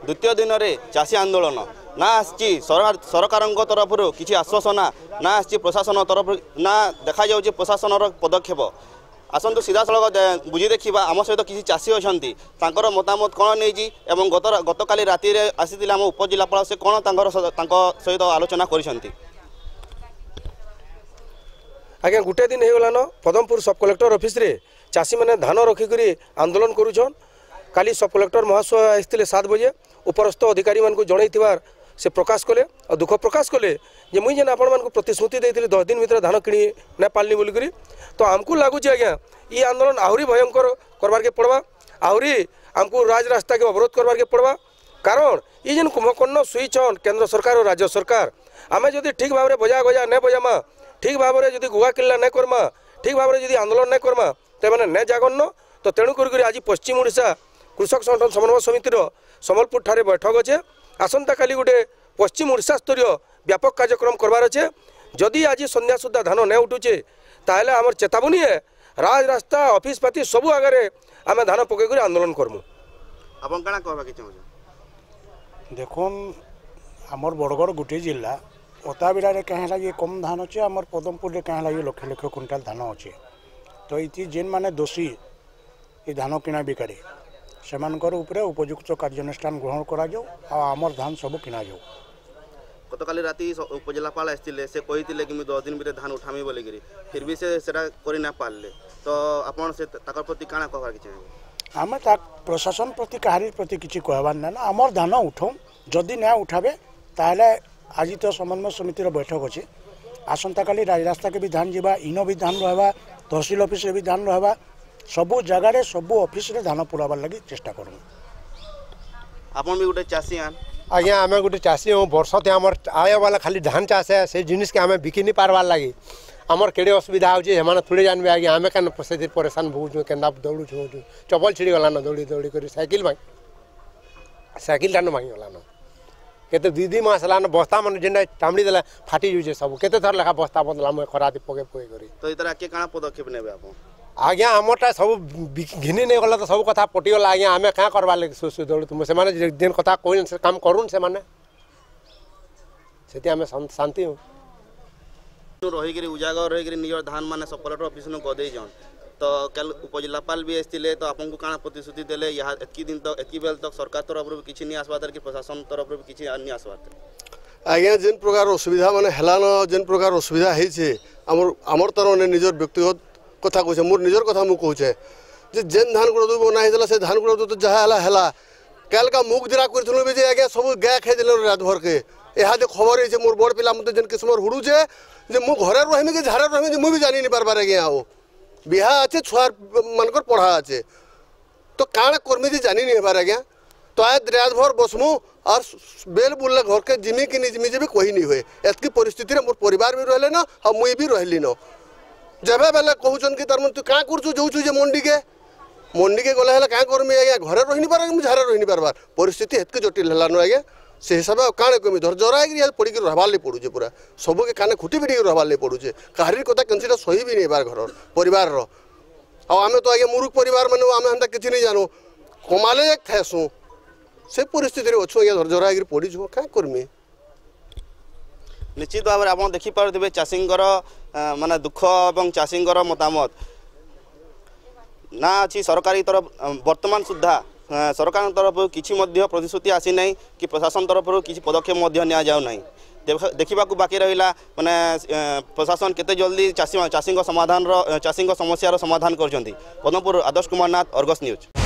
द्वितीय दिन में चाषी आंदोलन ना आसी सरकार तरफ किसी आश्वासना ना आसी प्रशासन तरफ ना देखा जाऊँ प्रशासन पदक्षेप आसतु सीधा सड़क बुझी देखा आम सहित किसी चाषी अच्छा मतामत कौन नहीं गत काली राति आसी आम उपजिलापाल से कौन सहित आलोचना कर आज्ञा गोटे दिन हो गलान पदमपुर सब कलेक्टर ऑफिस रे चाषी मैंने धान रखिक आंदोलन करुछन काली सब कलेक्टर महाशय आसते 7 बजे उपरस्थ अधिकारी मानक जन से प्रकाश कले और दुख प्रकाश कले जे मुई जेन आपण मानक प्रतिश्रुति देती 10 दिन भीतर धान किणी ना पालनी बोलिक तो आमको लगुच आज्ञा ये आंदोलन आहरी भयंकर करवार के पड़वा आहरी आमको राजरास्ता के अवरोध करवार के पड़वा कारण ये जेन कुंभकर्ण सुईछन केंद्र सरकार और राज्य सरकार आमे जदि ठीक भाव में बजा गजा नहीं बजामा ठीक भाव में जदि गुआ किल्ला नहीं करमा ठीक भाव में जदि आंदोलन नहीं करमा तो मैंने नहीं जागन तो तेणुक आज पश्चिम ओडिशा कृषक संगठन समन्वय समितिर सम्बलपुर ठारे बैठक अच्छे आसंता काली गोटे पश्चिम ओडिशा स्तरीय व्यापक कार्यक्रम करवार अच्छे जदि आज संध्या सुधा धान नहीं उठुचे ताहले आमर चेतावनी है राजरास्ता ऑफिस पाती सबू आगे आम धान पकईक आंदोलन करमु आपन काना कहबा कि देखुन आमर बड़गड़ गोटे जिला ओताबिरा कहीं लगे कम धान अच्छे आमर पदमपुर में कहीं लगे लक्ष लक्ष क्विंटाल धान अच्छे तो ये जेन माने दोषी ये धान किना बिकारी से उपयुक्त कार्यानुष्ठान ग्रहण कर धान सब किना जाऊ गत काली राति उपजिलापाल आसते से कहते कि 10 दिन भीतर धान उठामी बोलिकी फिर भी से करना पारे तो आपन से प्रति काना कहबार कि चाहिए आम प्रशासन प्रति कहारी प्रति किसी कहबार ना आमर धान उठाऊ जदि ना उठाबे ताहले आज तो समन्वय समितिर बैठक अच्छे आसंता काली राजरास्ता के भी धान जावा इन भी धान रहा तहसिल ऑफिस भी धान रहा सबू जगार सबू ऑफिस रे धान पुराबार लगी चेष्टा करूँ आपन भी गोटे चाषी आज्ञा आम गोटे चाषी हूँ वर्ष आम आय वाला खाली धान चाष है से जिनिस के आम बिकी नहीं पार्बार लगी आमर केड़े असुविधा होने थोड़े जानवे आज्ञा आम क्या परेशान भोगुँ के दौड़ू चपल छिड़ी गलान दौड़ी दौड़ी कर साइकिल टाण भांगी गलान केते 2 मास लान बस्ता मन जेन टामड़ी देला फाटी जुजे सब केते थर लेखा बस्ता बदला मैं खरा पके पके करी तो इतरा के काना पदक्षेप नेबे आपन आज्ञा आमटा सब घिनी नहीं गला तो सब कथा पटिगला आज्ञा आमे क्या करवा लगे सुसु दौड़ तुम से माने दिन कथा कोई से काम करूँ से माने सेति आमे शांति हो रही उजागर रही निजर धान माने सब कलेक्टर ऑफिस नु गदे जन तो कल उपजिलापाल भी आसते तो आपको काना प्रतिश्रुति देले यहाँ एतकी दिन तक एतकी बेल तक सरकार तरफ किसी नहीं आसवा कि प्रशासन तरफ किसी नहीं आसवा आज्ञा जेन प्रकार असुविधा माने हेलान जेन प्रकार असुविधा है आमर तर निजर व्यक्तिगत कथा कहे मोर निजर कथा मुझे कहे जे जेन धान गुड़ा बना होता से धान गुड़ा तो जहाँ है कल का मुख दिरा करूँ भी आज्ञा सब गाय खाई रात भर के यहाँ जो खबर है मोर बड़ पिला मत जेन किस्म हुड़ुचे मुझे घरे रही कि झाड़े रही मुझे भी जानी नहीं पार्बार आज्ञा आओ बिहा अच्छे छुआर मानकर पढ़ा अच्छे तो काण कर्मी जी जानी नहीं पार आज्ञा तो आज रात भर बसमु और बेल बुल्ला घर के जिमी कि नहीं जिमी भी कही नहीं हुए एतकी परिस्थिति मोर परिवार भी रहे न और मुई भी रही न जब बेले कहून कि तार तू क्या कर जो मंडी के गला क्या करमी आज्ञा घरे रही नहीं पार मुझे झारे रही नहीं पार्बार परिस्थिति एतकी जटिल है आज्ञा से हिसाब से काण कमी धर जरा पड़ी रहबार नहीं पड़ूचे पूरा सबके काने खुटी पिटी रहबार नहीं पड़ूचे कहारी कथा कैंसीटा सही भी नहीं बार घर परिवार आम तो आगे मूर्ख परिवार मैंने आम हम किसी नहीं जानू कमाले एक थासू से परिस्थिति अच्छु आज्ञा धर जरा पड़ीज क्या करमी निश्चित भाव में आप देखिपे चाषी माने दुख और चाषी मतामत ना अच्छी सरकारी तरफ वर्तमान सुधा सरकार तरफ किसी प्रतिश्रुति आसी ना कि प्रशासन तरफ किसी पदक्षेप नि जाऊ ना देखा बाकी रहा माने प्रशासन केते जल्दी चाषी समाधान चाषी समस्या समाधान कर पद्मपुर आदर्श कुमार नाथ अर्गस न्यूज।